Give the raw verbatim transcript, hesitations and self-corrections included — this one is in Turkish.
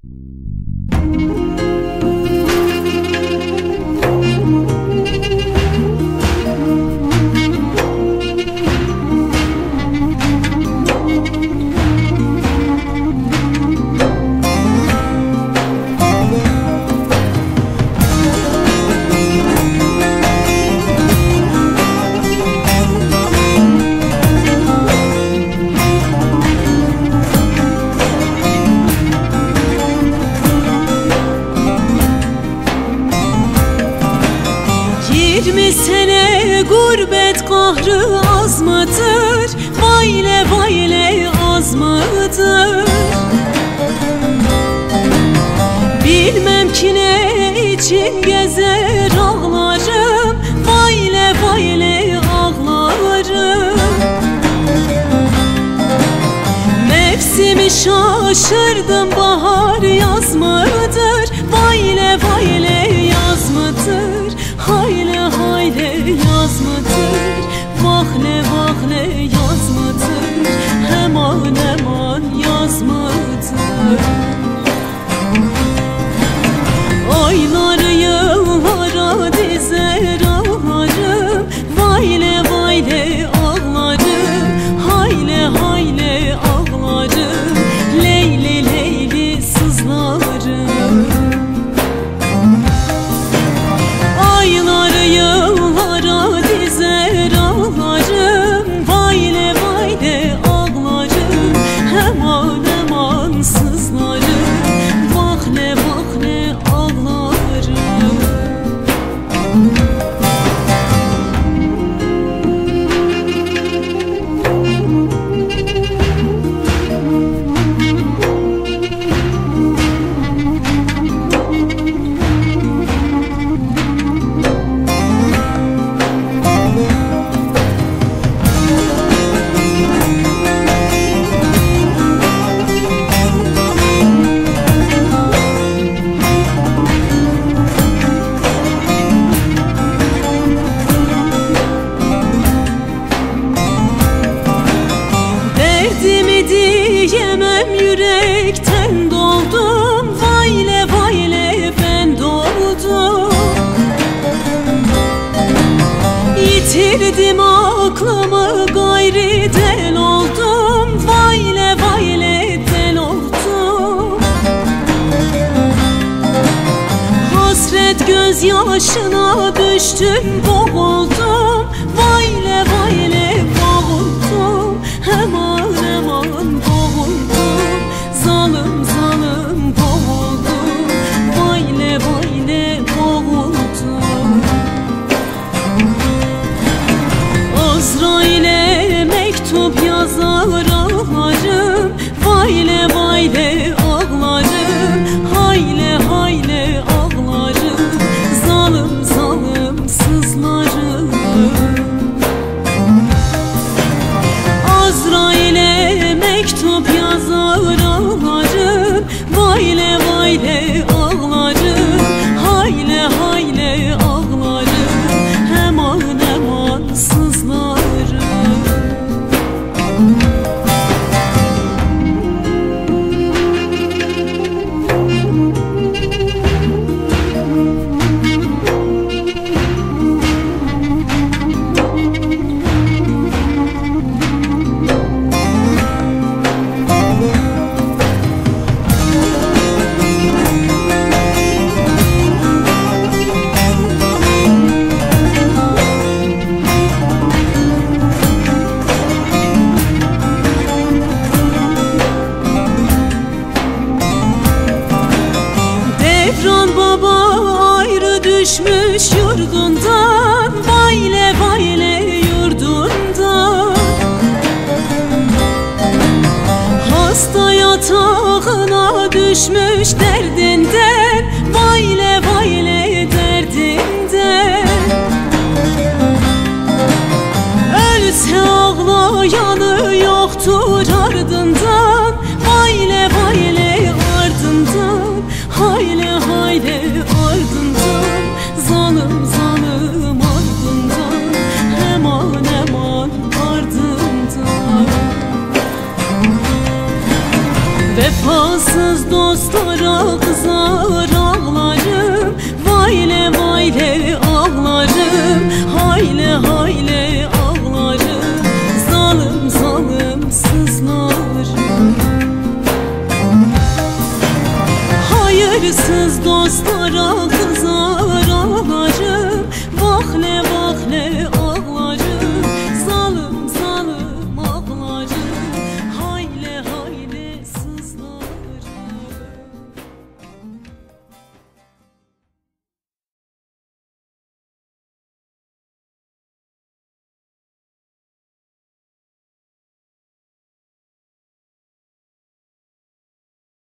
Yirmi sene gurbet kahrı az mıdır? Vayle vayle az mıdır? Bilmem ki ne için gezer ağlarım, vayle vayle ağlarım. Mevsimi şaşırdım, bahar yaz mıdır? Vayle vayle yaz mıdır? Hayle hayle yaz mıdır? Vahle vahle yaz mıdır? Heman heman yaz mıdır? Ayları yıllara dizer ağlarım, vayle vayle ağlarım, hayle hayle ağlarım, leyli leyli sızlarım. Ayları yıllara dizer ağlarım, vayle vayle ağlarım, heman heman sızlarım, vahle vahle ağlarım. Derdimi diyemem, yürekten doldum, vayle vayle ben doldum. Yitirdim aklımı, gayri del oldum, vayle vayle del oldum. Hasret gözyaşına düştüm, boğuldum, vayle vayle boğuldum, heman heman boğuldum, zalim zalim boğuldum, vayle vayle boğuldum. Azrail'e mektup yazar ağlarım, vayle vayle ağlarım, hayle hayle ağlarım, zalim zalim sızlarım. Azrail'e mektup yazar ağlarım, vayle vayle ağlarım, hayle hayle ağlarım, heman heman sızlarım. Devran baba ayrı düşmüş yurdundan, vayle vayle yurdundan. Hasta yatağına düşmüş derdinden, vayle vayle derdinden. Ölse ağlayanı yoktur ardından, vayle vayle ardından, hayle hayle ardından, zalim zalim ardından, heman heman ardından. Vefasız dostlar yara kızar ağlarım. Vayle vayle ağlarım. Hayle hayle